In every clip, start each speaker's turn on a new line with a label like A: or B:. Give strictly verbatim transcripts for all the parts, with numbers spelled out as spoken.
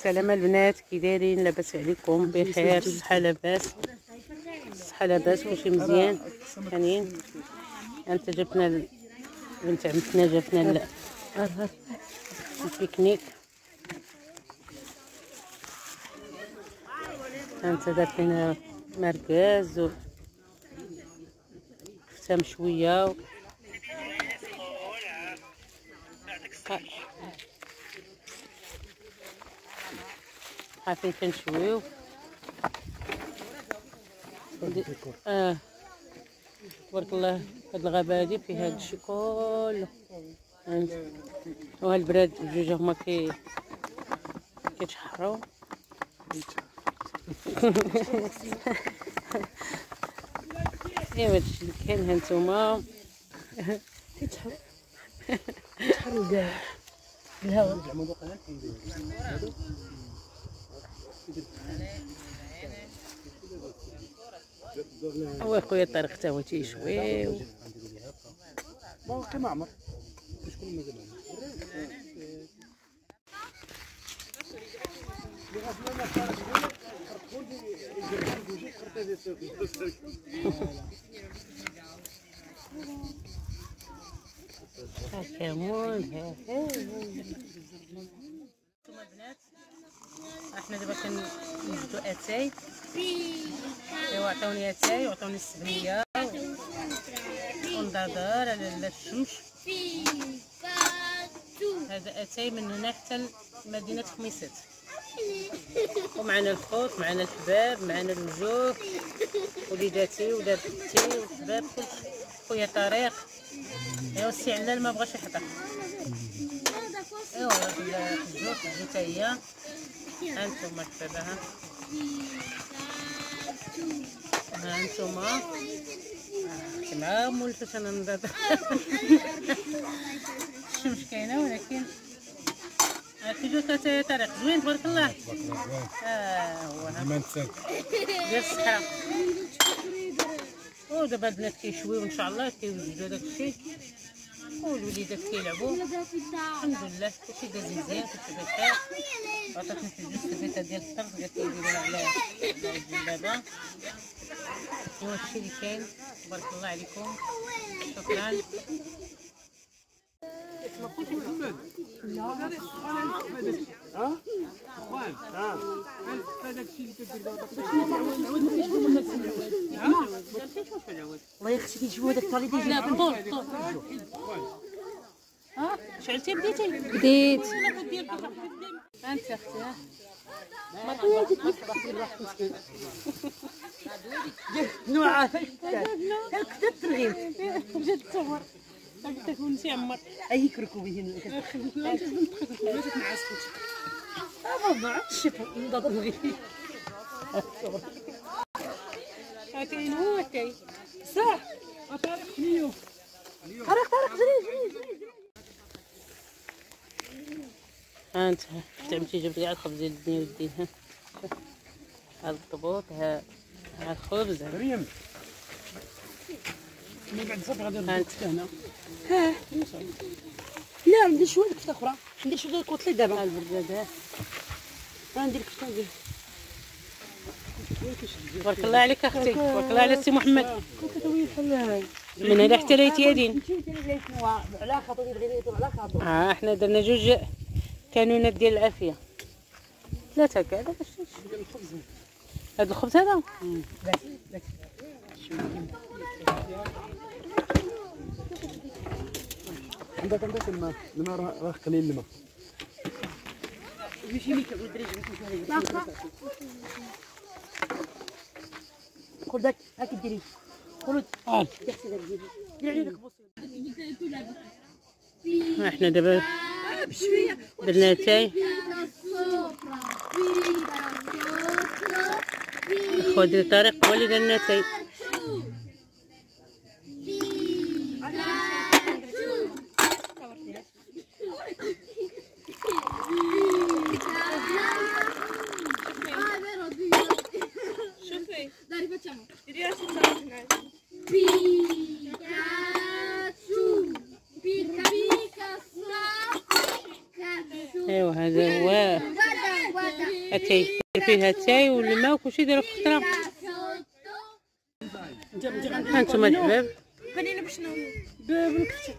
A: السلامة البنات، كي دايرين؟ لاباس عليكم؟ بخير؟ صحة لاباس؟ صحة لاباس؟ كلشي مزيان؟ هانيين؟ انت جبنا ال... بنت عمتنا جابتنا ال... البيكنيك. انت درت لنا مركز و كفته مشويه و... عارفين كنشويو. اه تبارك الله، هاد الغابه هادي فيها هادشي كله. وها البراد بجوج هما كي كيتشحروا. ايوا هادشي اللي كاين. ها نتوما كيتشحروا كيتشحروا كاع بالهواء. هو خويا طارق حتى هو تيشوي. باقي ما عمر شكون مازال كمون. ها ها نتوما البنات، احنا دابا كنوجدو اتاي. ايوا عطاوني اتاي وعطاوني السبنيه ونضادر على الشمش. هذا اتاي من هنا حتى لمدينه خميسات. ومعنا الخوت، معنا الحباب، معنا الوجوه، وليداتي ولاد اختي والحباب كلشي. خويا طريق. ايوا السي علال ما بغاش يحضر. ايوا الجوج حتى هي. ها نتوما الحبابه. ها ها نتوما مع مولفاش انا نضاد. الشمس كاينه ولكن كيجيو ثلاثه طريق زوين تبارك الله. ها هو ها ديال الصحراء. ودابا البنات كيشويو ان شاء الله، كيوجدوا داك الشيء والوليدات كيلعبوا. الحمد لله كلشي داز مزيان، كلشي بخير. عطاتني في جوج البيتا ديال الطرف قالت لي ديروها على الجلابه. ايوا هادشي اللي كاين. تبارك الله عليكم، شكرا. ها اخوان ها هذاك الشيء اللي كدير دابا الله يخليك نشوفوا داك الطريق ديال لا بالطول. ها شعلتي؟ بديتي؟ بديت. انت اختي ها ما طلعتي كيف الواحد مسكين نوع هكذا الترغيب جات تصور هكذا تكون شي عمر اي كركوبي هنا انت بنت معسكوش اه ما عرفتش نضرب غير هاكاين هو كاين صح. طارق نيو طارق طارق جري جري جري. ها انت تعمتي جبت كاع الخبز ديال الدنيا ودي. ها هذا الطبوط. ها ها الخبز مريم. من بعد صافي غادي نرجع هنا. ها لا ندير شويه كفته اخرى، ندير شويه الكوتليت دابا. ها البرداد. ها ندير كفته ندير. تبارك الله عليك اختي، تبارك الله على سي محمد. كنت طويل بحال من هنا حتى ليتيادين. على خاطر غير على خاطر. اه احنا درنا جوج كانونات ديال العافيه. ثلاثه كاع. هذا الخبز، هذا الخبز هذا عندك عندك الماء. الماء راه قليل. الماء يمشي ليك الدريج خذ داك هاك ديري خلود. اه ديري عليك بوصي. احنا دابا درنا تاي. خذ طريق هو اللي درنا تاي. ايوا هذا هو اتاي دير فيها اتاي والماء وكلشي ديرو في الخضره. هانتوما الحباب
B: بنينا باش بالكرتي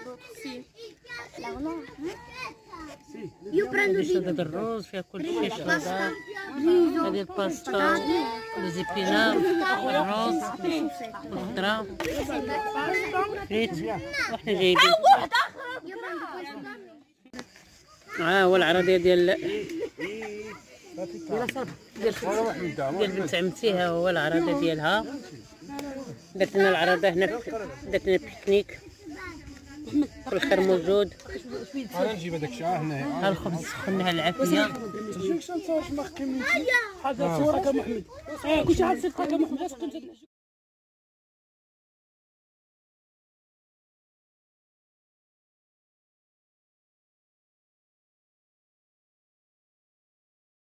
A: هذا الروز فيها كلشي شطه. هذه الباستا لي زيبينار الروز الخضره فريت وحنا جايبين. ها هو العرضيه ديال ديال بنت عمتي. ها هو العرضه ديالها. درت لنا العرضه هنا، درت لنا بيكنيك. كل خير موجود.
C: انا نجيب هذاك الشيء هنا.
A: ها الخبز سخنها العافيه.
B: حاجه صورك محمد كلشي حاجه صورك محمد.